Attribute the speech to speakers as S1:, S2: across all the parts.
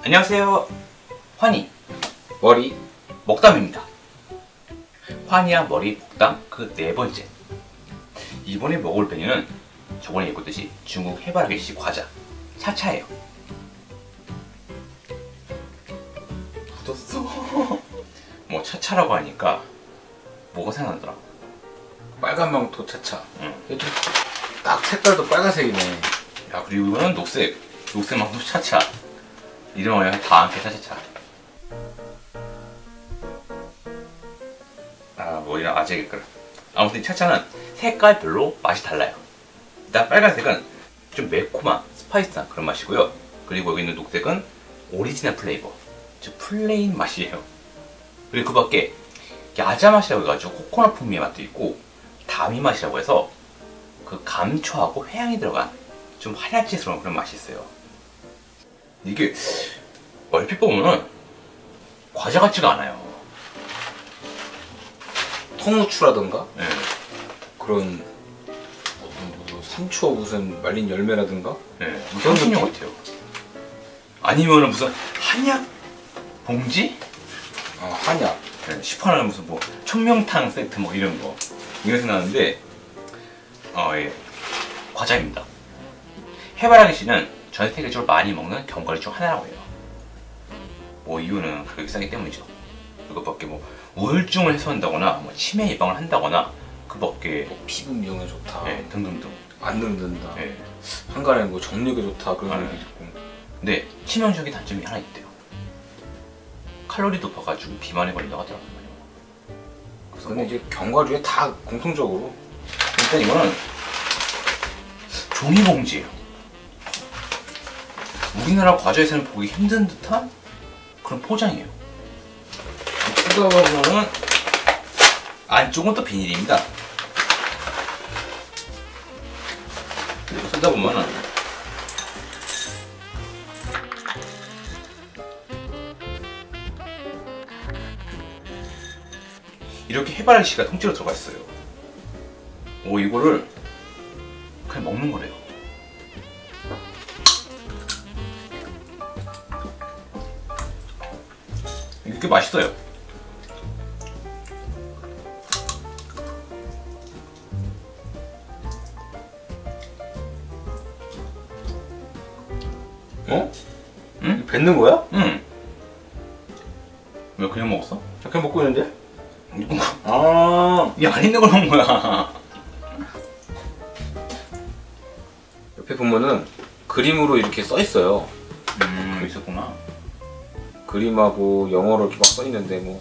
S1: 안녕하세요. 환희
S2: 머리
S1: 먹담입니다. 환희야 머리 먹담 그 네 번째. 이번에 먹을 메뉴는 저번에 읽었듯이 중국 해바라기씨 과자 차차예요.
S2: 묻었어.
S1: 뭐 차차라고 하니까 뭐가 생각나더라.
S2: 빨간 망토 차차.
S1: 응.
S2: 딱 색깔도 빨간색이네.
S1: 야, 그리고 이거는 녹색 망토 차차. 이름을 다 함께 차차차. 뭐 이런 아재겠거라. 아무튼 차차는 색깔별로 맛이 달라요. 일단 빨간색은 좀 매콤한 스파이스한 그런 맛이고요. 그리고 여기 있는 녹색은 오리지널 플레이버, 즉 플레인 맛이에요. 그리고 그 밖에 야자 맛이라고 해가지고 코코넛 풍미의 맛도 있고, 다미 맛이라고 해서 그 감초하고 회향이 들어간 좀 하얗지스러운 그런 맛이 있어요. 이게 얼핏 보면은 과자 같지가 않아요.
S2: 통후추라던가
S1: 네.
S2: 그런 뭐 상추 무슨 말린 열매라든가
S1: 네. 향신료 같아요. 아니면은 무슨 한약 봉지?
S2: 한약.
S1: 네. 시판하는 무슨 뭐 천명탕 세트 뭐 이런 거 이런 생각나는데 예. 과자입니다. 해바라기 씨는 전 세계적으로 많이 먹는 견과류 중 하나라고 해요. 뭐 이유는 가격이 싸기 때문이죠. 그것밖에 뭐 우울증을 해소한다거나 뭐 치매 예방을 한다거나 그밖에
S2: 뭐 피부 미용에 좋다.
S1: 네, 등등등.
S2: 안 늙는다.
S1: 네.
S2: 한간에 뭐 정력에 좋다 그런
S1: 네.
S2: 얘기 있고.
S1: 근데 치명적인 단점이 하나 있대요. 칼로리 높아가지고 비만에 걸린다고 하더라고요. 그래서
S2: 근데 이제 견과류에 다 공통적으로
S1: 일단 이거는 종이봉지예요. 우리나라 과자에서는 보기 힘든 듯한 그런 포장이에요. 뜯어보면은 안쪽은 또 비닐입니다. 그리고 쓰다 보면은 이렇게 해바라기 씨가 통째로 들어가 있어요. 이거를 그냥 먹는 거래요. 이게 맛있어요.
S2: 어?
S1: 응?
S2: 뱉는 거야?
S1: 응. 왜 그냥 먹었어?
S2: 그냥 먹고 있는데?
S1: 이거
S2: 아,
S1: 안 있는 걸 먹은 거야.
S2: 옆에 보면은 그림으로 이렇게 써 있어요.
S1: 있었구나.
S2: 그림하고 영어로 이렇게 막 써 있는데 뭐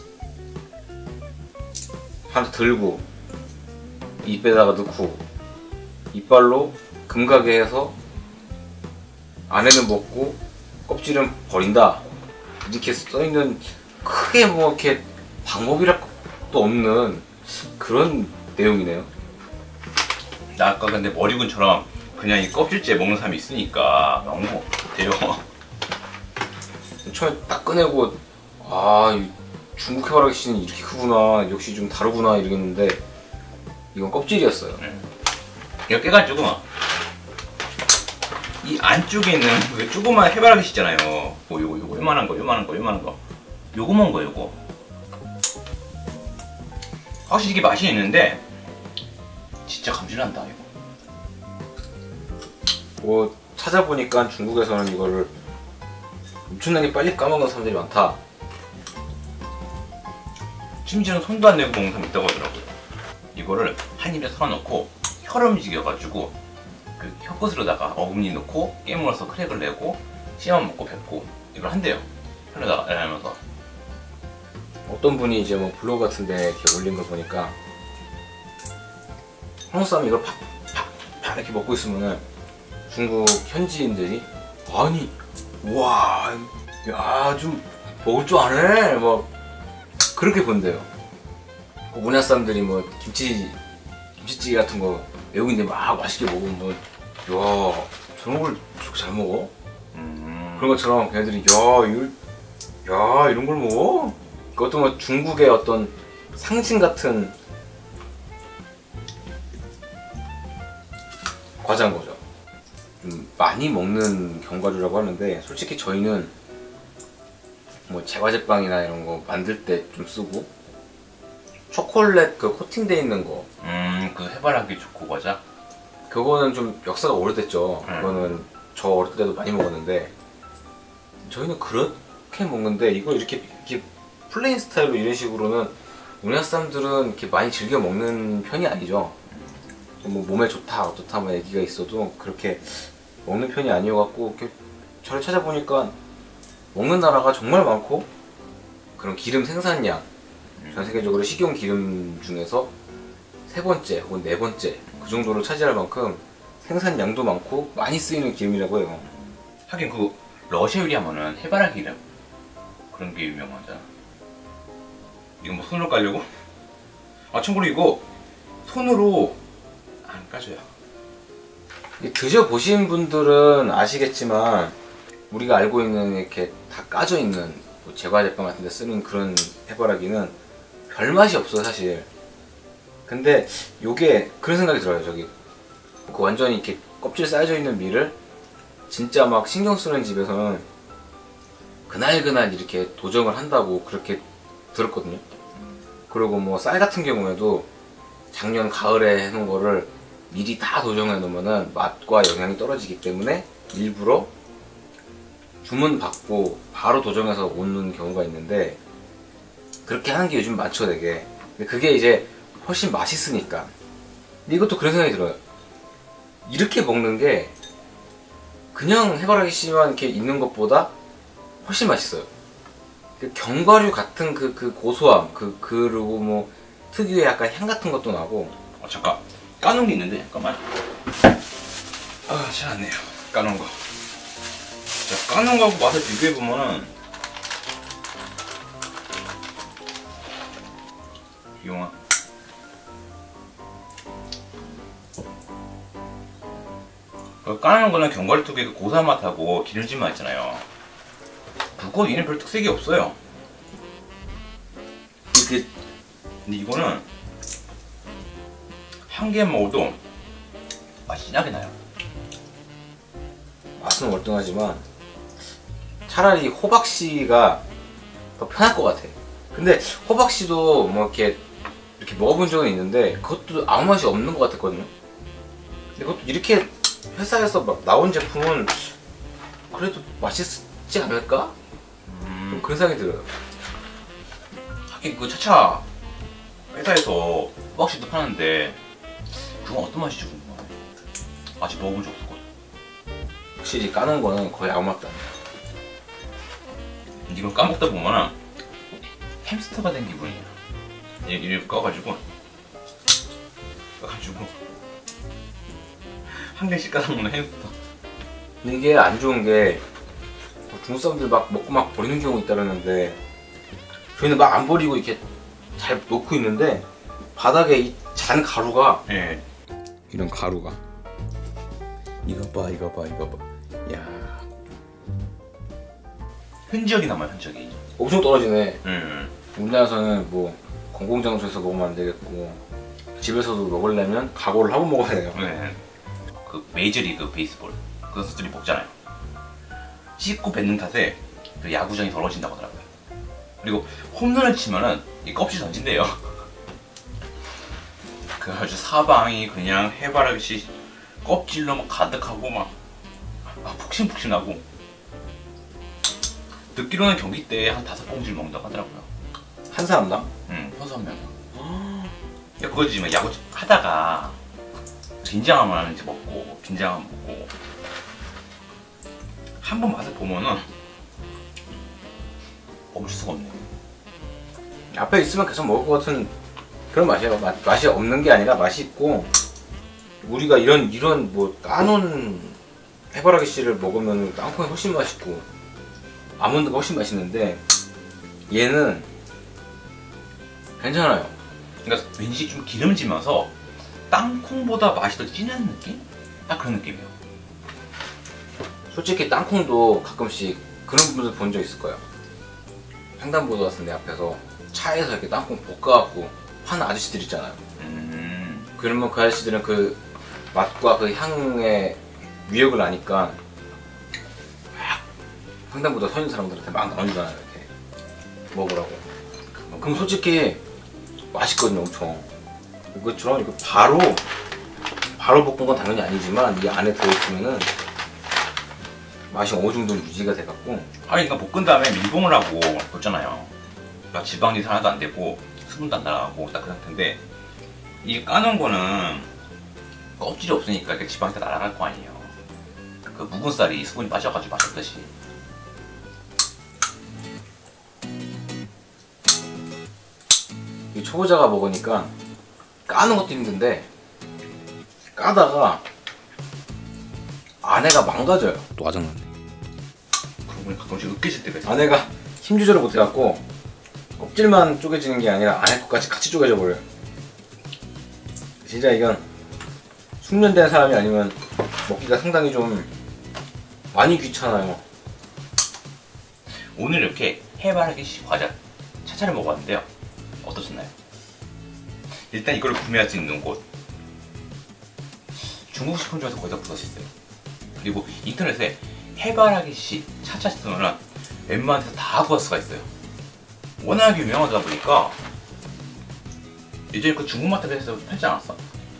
S2: 하나 들고 입에다가 넣고 이빨로 금가게 해서 안에는 먹고 껍질은 버린다 이렇게 써 있는, 크게 뭐 이렇게 방법이랄 것도 없는 그런 내용이네요.
S1: 나 아까 근데 머리군처럼 그냥 이 껍질째 먹는 사람이 있으니까 너무 돼요.
S2: 처음에 딱 꺼내고 이 중국 해바라기 씨는 이렇게 크구나, 역시 좀 다르구나 이러겠는데 이건 껍질이었어요.
S1: 이거 깨가지고 이 안쪽에 있는 그 조그만 해바라기 씨잖아요. 요거 요만한 거 요거 먹은 거 요거. 확실히 이게 맛이 있는데 진짜 감질난다 이거.
S2: 뭐 찾아보니까 중국에서는 이거를 엄청나게 빨리 까먹는 사람들이 많다.
S1: 심지어는 손도 안 내고 먹는 사람 있다고 하더라고요. 이거를 한 입에 썰어놓고 혀를 움직여가지고 그 혀끝으로다가 어금니 넣고 깨물어서 크랙을 내고 씹어 먹고 뱉고 이걸 한대요. 혀에다가 하면서.
S2: 어떤 분이 이제 뭐 블로그 같은데 이렇게 올린 거 보니까 한국 사람이 이걸 팍팍팍 이렇게 먹고 있으면은 중국 현지인들이 아니 와, 야, 좀 먹을 줄 아네 뭐 그렇게 본대요. 우리나라 사람들이 뭐 김치찌개 같은 거 외국인들 막 맛있게 먹으면 뭐, 야, 저런 걸 저렇게 잘 먹어? 그런 것처럼 걔네들이 야, 이런 걸 먹어? 그것도 뭐 중국의 어떤 상징 같은 과자인 거죠. 좀 많이 먹는 견과류라고 하는데 솔직히 저희는 뭐 제과제빵이나 이런 거 만들 때 좀 쓰고, 초콜릿 그 코팅돼 있는 거,
S1: 그 해바라기 초코 과자.
S2: 그거는 좀 역사가 오래됐죠. 그거는 저 어릴 때도 많이 먹었는데, 저희는 그렇게 먹는데 이걸 이렇게 플레인 스타일로 이런 식으로는 우리나라 사람들은 이렇게 많이 즐겨 먹는 편이 아니죠. 뭐 몸에 좋다 어떻다 뭐 얘기가 있어도 그렇게 먹는 편이 아니어갖고, 이렇게 저를 찾아보니까 먹는 나라가 정말 많고, 그런 기름 생산량, 전 세계적으로 식용 기름 중에서 세 번째 혹은 네 번째 그 정도를 차지할 만큼 생산량도 많고 많이 쓰이는 기름이라고 해요.
S1: 하긴 그 러시아 요리하면은 해바라기 기름 그런 게 유명하잖아. 이거 뭐 손으로 까려고? 아 참고로 이거 손으로 안 까져요.
S2: 드셔보신 분들은 아시겠지만, 우리가 알고 있는 이렇게 다 까져 있는 뭐 제과제빵 같은 데 쓰는 그런 해바라기는 별 맛이 없어 사실. 근데 요게 그런 생각이 들어요. 그 완전히 이렇게 껍질 쌓여져 있는 밀을 진짜 막 신경 쓰는 집에서는 그날그날 이렇게 도정을 한다고 그렇게 들었거든요. 그리고 뭐 쌀 같은 경우에도 작년 가을에 해놓은 거를 미리 다 도정해 놓으면은 맛과 영양이 떨어지기 때문에 일부러 주문 받고 바로 도정해서 오는 경우가 있는데, 그렇게 하는 게 요즘 많죠 되게. 근데 그게 이제 훨씬 맛있으니까. 근데 이것도 그런 생각이 들어요. 이렇게 먹는 게 그냥 해바라기 씨만 이렇게 있는 것보다 훨씬 맛있어요. 그 견과류 같은 그 고소함, 그리고 뭐 특유의 약간 향 같은 것도 나고.
S1: 잠깐 까놓은 게 있는데 잠깐만. 아 잘 안 내요. 까놓은 거. 자, 까놓은 거하고 맛을 비교해 보면은 이용아. 까놓은 거는 견과류 특유의 그 고소한 맛하고 기름진 맛 있잖아요. 그거 얘는 별 특색이 없어요. 근데 이거는 한 개 먹어도 맛이 진하게 나요.
S2: 맛은 월등하지만 차라리 호박씨가 더 편할 것 같아. 근데 호박씨도 뭐 이렇게 먹어본 적은 있는데 그것도 아무 맛이 없는 것 같았거든요. 근데 그것도 이렇게 회사에서 막 나온 제품은 그래도 맛있지 않을까? 그런 생각이 들어요.
S1: 하긴 그 차차 회사에서 호박씨도 파는데 그건 어떤 맛이지 궁금하네. 아직 먹어본 적 없었거든.
S2: 확실히 까는 거는 거의 아무 맛도 안 나요.
S1: 이걸 까먹다 보면은 햄스터가 된 기분이야. 얘를 까가지고 한 개씩 까서 먹는 햄스터.
S2: 근데 이게 안 좋은 게 중국 사람들 막 먹고 막 버리는 경우 있다는데, 저희는 막 안 버리고 이렇게 잘 놓고 있는데 바닥에 이 잔 가루가,
S1: 예.
S2: 이런 가루가, 이거 봐. 야,
S1: 흔적이 남아요, 흔적이.
S2: 엄청 떨어지네.
S1: 음.
S2: 우리나라에서는 뭐 공공장소에서 먹으면 안 되겠고, 집에서도 먹으려면 각오를 하고 먹어야 돼요.
S1: 네. 그 메이저리그 베이스볼 그 선수들이 먹잖아요. 씻고 뱉는 탓에 그 야구장이 더러워진다고 하더라고요. 그리고 홈런을 치면은 이 껍질 던진대요. 그 아주 사방이 그냥 해바라기 씨 껍질로 막 가득하고 막 푹신푹신하고. 듣기로는 경기 때 한 5봉지를 먹는다고 하더라고요.
S2: 한 사람당?
S1: 선수 한 명. 그거지 막 야구 하다가 긴장하면 이제 먹고 긴장하면 먹고. 한 번 맛을 보면은 멈출 수가 없네요.
S2: 앞에 있으면 계속 먹을 것 같은 그런 맛이에요. 맛이 없는 게 아니라 맛이 있고, 우리가 이런 뭐 까놓은 해바라기 씨를 먹으면 땅콩이 훨씬 맛있고 아몬드가 훨씬 맛있는데, 얘는 괜찮아요.
S1: 그러니까 왠지 좀 기름지면서 땅콩보다 맛이 더 진한 느낌? 딱 그런 느낌이에요.
S2: 솔직히 땅콩도 가끔씩 그런 분들 본 적 있을 거예요. 횡단보도 같은데 앞에서 차에서 이렇게 땅콩 볶아갖고 파는 아저씨들 있잖아요. 그러면 그 아저씨들은 그 맛과 그 향의 위력을 아니까 막 횡단보도 서 있는 사람들한테 막 나눠주잖아요. 이렇게 먹으라고. 그럼 솔직히 맛있거든요, 엄청. 이것처럼 이거 바로 볶은 건 당연히 아니지만 이 안에 들어있으면은 맛이 어느 정도 유지가 돼갖고.
S1: 아니, 그러니까 볶은 다음에 밀봉을 하고 뒀잖아요. 그러니까 지방이 하나도 안 되고 수분도 안 날아가고 딱 그 상태인데, 이 까놓은 거는 껍질이 없으니까 이렇게 지방이 다 날아갈 거 아니에요. 그 묵은 쌀이 수분이 빠져가지고 맛없듯이.
S2: 이 초보자가 먹으니까 까는 것도 힘든데 까다가 안에가 망가져요. 또 짜증나네.
S1: 그러고 보니 가끔씩 으깨질 때가 있어요.
S2: 안에가 힘 조절을 못해갖고 껍질만 쪼개지는 게 아니라 안에 것까지 같이 쪼개져 버려요. 진짜 이건 숙련된 사람이 아니면 먹기가 상당히 좀 많이 귀찮아요.
S1: 오늘 이렇게 해바라기씨 과자 차차를 먹어봤는데요. 어떠셨나요? 일단 이걸 구매할 수 있는 곳, 중국 식품 중에서 거의 다 붙어있어요. 그리고 인터넷에 해바라기씨 차차 쓰면은 웬만한 데서 다 구할 수가 있어요. 워낙 유명하다 보니까. 예전에 그 중국 마트에서 팔지 않았어?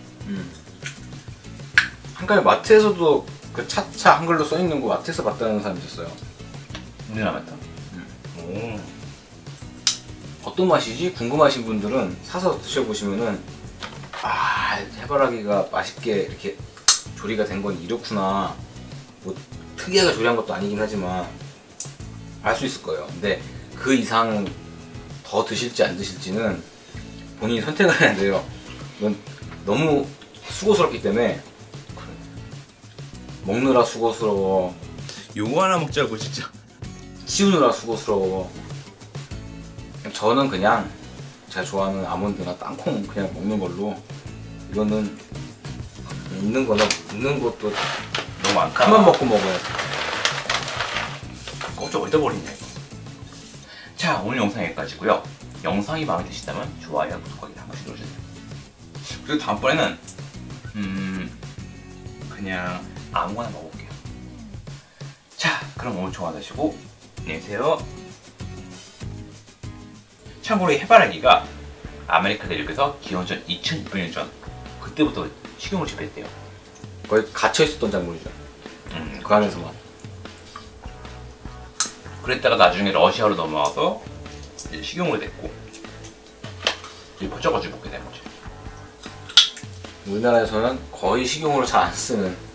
S2: 한가위 마트에서도 그 차차 한글로 써있는 거 마트에서 봤다는 사람이 있었어요.
S1: 우리나라 마트? 오.
S2: 어떤 맛이지? 궁금하신 분들은 사서 드셔보시면은 아, 해바라기가 맛있게 이렇게 조리가 된 건 이렇구나. 뭐 특이하게 조리한 것도 아니긴 하지만 알 수 있을 거예요. 근데 그 이상 더 드실지 안 드실지는 본인이 선택을 해야 돼요. 이건 너무 수고스럽기 때문에. 먹느라 수고스러워,
S1: 요거 하나 먹자고 진짜.
S2: 치우느라 수고스러워. 저는 그냥 제가 좋아하는 아몬드나 땅콩 그냥 먹는 걸로. 이거는 있는 거나 있는 것도
S1: 너무 많다.
S2: 큰맘 먹고 먹어요.
S1: 껍질 어디다 버리냐 이거. 자, 오늘 영상 여기까지고요. 영상이 마음에 드시다면 좋아요, 구독하기 한 번씩 눌러주세요. 그리고 다음번에는 그냥 아무거나 먹어볼게요. 자, 그럼 오늘 좋아 하시고 안녕히 계세요. 참고로 이 해바라기가 아메리카 대륙에서 기원전 2600년 전 그때부터 식용으로 재배했대요.
S2: 거의 갇혀있었던 작물이죠. 그 안에서만.
S1: 그랬다가 나중에 러시아로 넘어와서 이제 식용으로 됐고 이제 퍼져가지고 먹게 된 거죠.
S2: 우리나라에서는 거의 식용으로 잘 안 쓰는